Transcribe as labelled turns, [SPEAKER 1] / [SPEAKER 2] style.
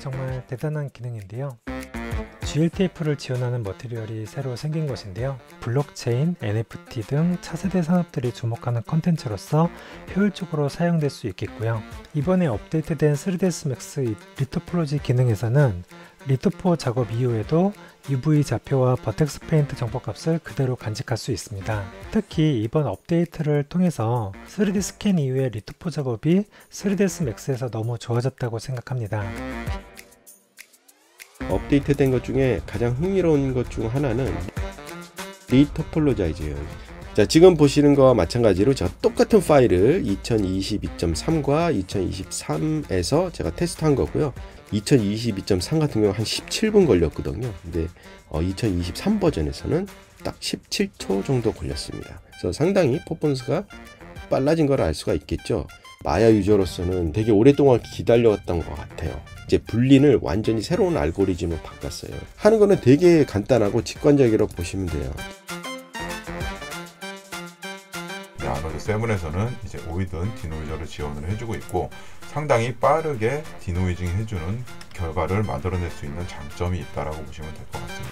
[SPEAKER 1] 정말 대단한 기능인데요. GLTF를 지원하는 머티리얼이 새로 생긴 것인데요. 블록체인, NFT 등 차세대 산업들이 주목하는 컨텐츠로서 효율적으로 사용될 수 있겠고요. 이번에 업데이트된 3ds Max 리토폴로지 기능에서는 리토포 작업 이후에도 UV 좌표와 버텍스 페인트 정보값을 그대로 간직할 수 있습니다. 특히 이번 업데이트를 통해서 3D 스캔 이후의 리토포 작업이 3ds Max에서 너무 좋아졌다고 생각합니다.
[SPEAKER 2] 업데이트된 것 중에 가장 흥미로운 것 중 하나는 리토폴로자이즈예요. 자, 지금 보시는 거와 마찬가지로 제가 똑같은 파일을 2022.3과 2023에서 제가 테스트한 거고요. 2022.3 같은 경우 한 17분 걸렸거든요. 근데 2023 버전에서는 딱 17초 정도 걸렸습니다. 그래서 상당히 퍼포먼스가 빨라진 걸 알 수가 있겠죠. 마야 유저로서는 되게 오랫동안 기다렸던 것 같아요. 이제 불린을 완전히 새로운 알고리즘으로 바꿨어요. 하는 거는 되게 간단하고 직관적이라고 보시면 돼요.
[SPEAKER 3] 아노드 7에서는 이제 오이든 디노이저를 지원을 해주고 있고 상당히 빠르게 디노이징 해주는 결과를 만들어낼 수 있는 장점이 있다라고 보시면 될 것 같습니다.